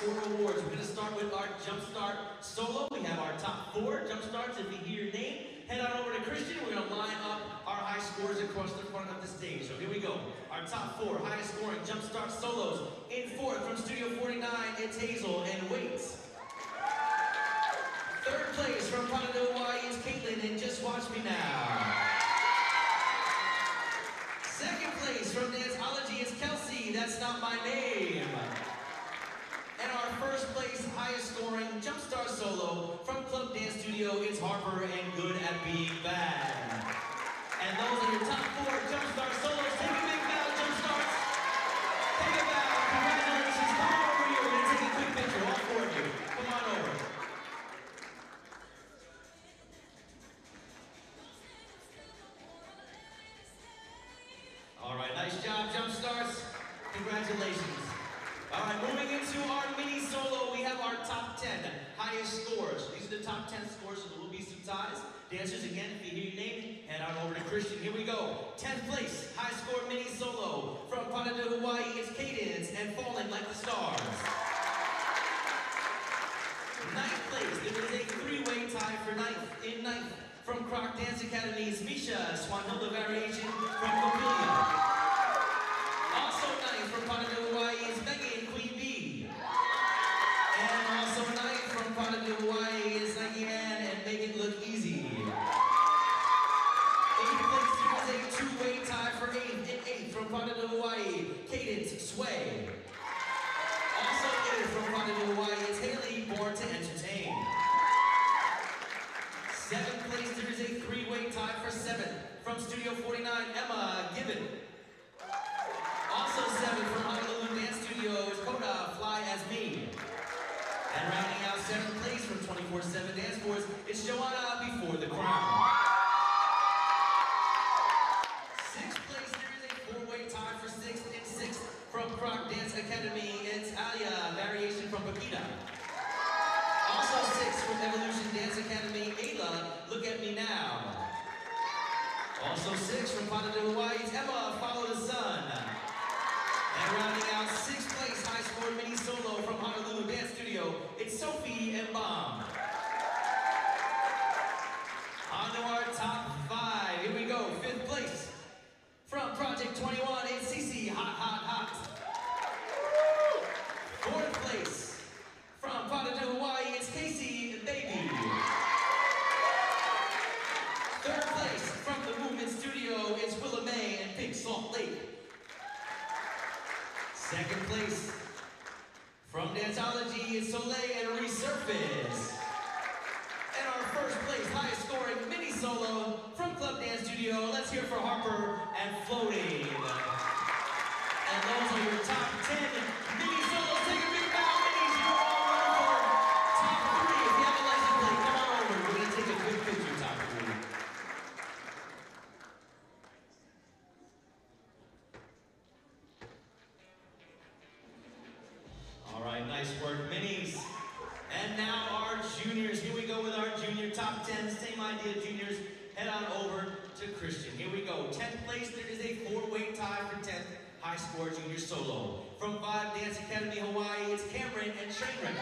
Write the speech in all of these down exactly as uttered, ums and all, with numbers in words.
score awards. We're going to start with our JUMPstart Solo. We have our top four JUMPstarts. If you hear your name, head on over to Christian. We're going to line up our high scores across the front of the stage. So here we go. Our top four highest scoring JUMPstart Solos. In fourth from Studio forty-nine, it's Hazel and Waits. Third place from Honolulu, Hawaii, it's Katelyn and Just Watch Me Now. Second place from Danceology is Kelsey, That's Not My Name. And our first place highest scoring JUMPstart Solo from Club Dance Studio, it's Harper and Good at Being Bad. And those are your top four JUMPstart Solos. Take a big bow, JUMPstarts. Take a bow. Congratulations. Come on over here. We're going to take a quick picture, all four of you. Come on over. All right, nice job, JUMPstarts. Congratulations. All right, moving into our mini solo, we have our top ten highest scores. These are the top ten scores, so there will be some ties. Dancers, again, if you hear your name, head on over to Christian. Here we go. tenth place, high score mini solo from Honolulu, Hawaii. It's Cadence and Falling Like the Stars. ninth place, there is a three-way tie for ninth. In ninth, from Kroc Dance Academy's Misha, Swanhilda Variation from Copilia. Also ninth from Honolulu, Hawaii is Megan Queen Bee. And also ninth from Honolulu, Hawaii is Nike Man and Make It Look Easy. eighth place, there is a two-way tie for eighth. In eighth from Honolulu, Hawaii, Cadence Sway. Also eighth from Honolulu, Hawaii is Haley, Born to Entertain. seventh place, there is a three-way tie for seventh. From Studio forty-nine, Emma Gibbon. Also seventh from Honolulu Dance Studio is Koda, Fly As Me. And rounding out seventh place from twenty-four seven Dance Force, it's Joanna Before the Crown. sixth place, there is a four-way tie for sixth. In sixth from Kroc Dance Academy, it's Ayla, Variation from Paquita. Also sixth from Evolution Dance Academy, Ayla, Look At Me Now. Also sixth from Honolulu, Hawaii, it's Emma, Follow the Sun. And rounding out sixth place high score mini solo from Honolulu Dance Studio, it's Sophie and Bomb. On to our top five. Here we go. Fifth place from Project twenty-one, it's Cece, Hot, Hot, Hot. Fourth place from Honolulu, Hawaii, it's Kaci, Baby. Third place from the Movement Studio, it's Willa May and Pink Salt Lake. Second place from Danceology is Soleil and Resurface. And our first place highest scoring mini solo from Club Dance Studio, let's hear for Harper and Floating. And those are your top ten mini solos. Take a big bow, minis. You're all over for top three. If you have a license plate, come on over. We're going to take a quick picture, top three. All right, nice work, minis. And now our juniors. Here we go with our junior top ten. Same idea, juniors. Head on over to Christian. Here we go. tenth place, there is a four-way tie for tenth high score junior solo. From Five Dance Academy, Hawaii, it's Cameron and Trainwreck.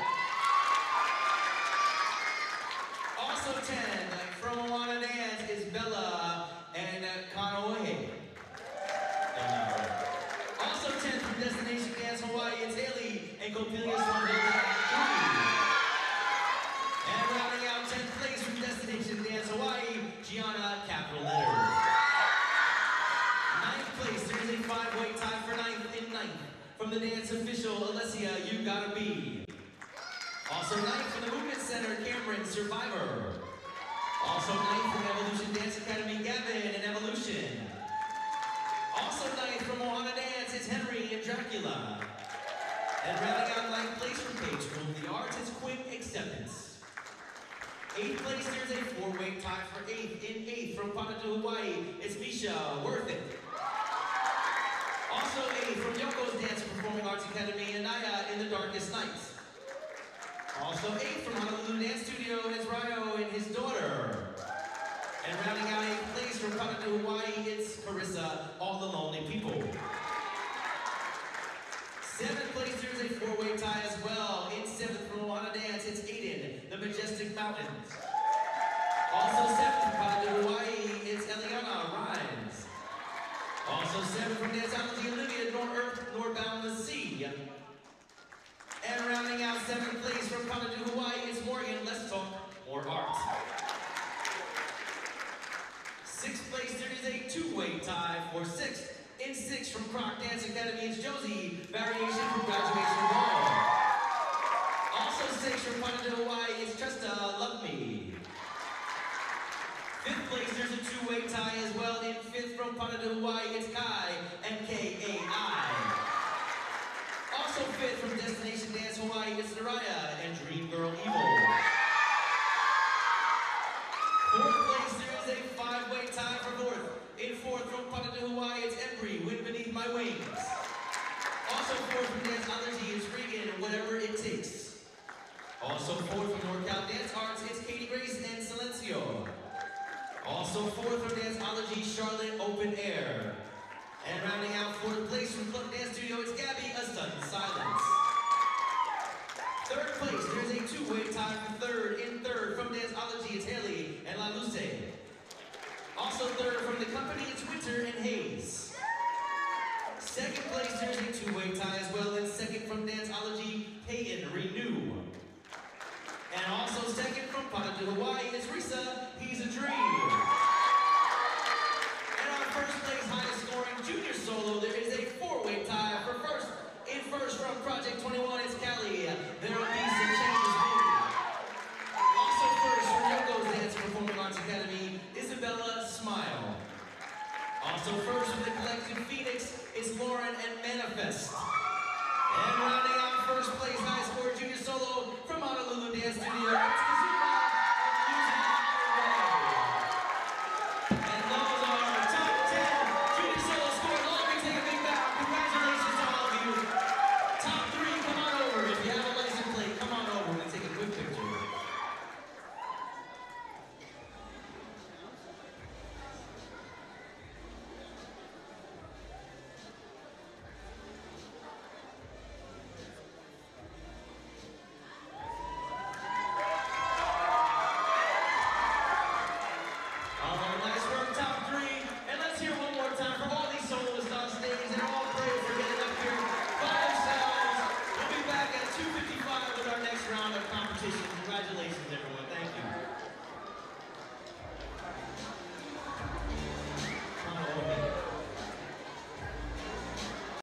Also ten, from Awana Dance, is Bella and uh, Kanoe. Also ten from Destination Dance Hawaii, it's Haley and Copilia Swanhilda. And rounding out tenth place from Destination Dance Hawaii, Gianna, capital letters. ninth place, there is a five-way tie for ninth. In ninth, from the dance official, Alessia, You Gotta Be. Also ninth from the Movement Center, Cameron, Survivor. Also ninth from Evolution Dance Academy, Gavin and Evolution. Also ninth from Ohana Dance, it's Henry and Dracula. And rounding out ninth place from Page Room of the Arts, it's Quinn Acceptance. eighth place, there's a four-way tie for eighth. In eighth from Honolulu, Hawaii, it's Misha, Worth It. Also eighth from Yoko's Dance Performing Arts Academy, Anaya, In the Darkest Nights. Also eighth from Honolulu Dance Studio, it's Ryo and his daughter. And rounding out eighth place from Honolulu, Hawaii, it's Carissa, All the Lonely People. Seventh place, there's a four-way tie as well. In Mountains. Also seventh from Honolulu, Hawaii, it's Eliana Rhymes. Also seventh from Danceology, Olivia, Nor Earth, Norbound the Sea. And rounding out seventh place from Honolulu, Hawaii, it's Morgan, Let's Talk More Art. Sixth place, there is a two-way tie for sixth. In sixth from Kroc Dance Academy, it's Josie, Variation from Graduation Ball. Also sixth from Honolulu, Hawaii, it's Trista, Love Me. Fifth place, there's a two-way tie as well. In fifth from Honolulu, Hawaii, it's Kai, M K A I. Also fifth from Destination Dance Hawaii, it's Naraya and Dream Girl Evil. Fourth place, there is a five-way tie for fourth. In fourth from Honolulu, Hawaii, it's Embry, Wind Beneath My Wings. Also fourth from Danceology, it's Regan, Whatever It Takes. Also fourth from NorCal Dance Arts, it's Katie Grace and Silencio. Also fourth from Danceology, Charlotte Open Air. And rounding out fourth place from Club Dance Studio, it's Gabby, A Stunned Silence. Third place, there's a two-way tie for third. In third from Danceology, it's Haley and La Luce. Also third from the company, it's Winter and Hayes. Second place, there's a two-way tie as well. And second from Danceology, Peyton Renew. And also second from Honolulu, Hawaii, it's Risa, He's a Dream. And our first place highest scoring junior solo, there is a four-way tie for first. In first from Project twenty-one, it's Callie, There'll Be Some Changes Made. Also first from Yoko's Dance Performing Arts Academy, Isabella Smile. Also first from the Collective Phoenix, it's Lauren and Manifest. And rounding out first place high score junior solo from Honolulu Dance Studio,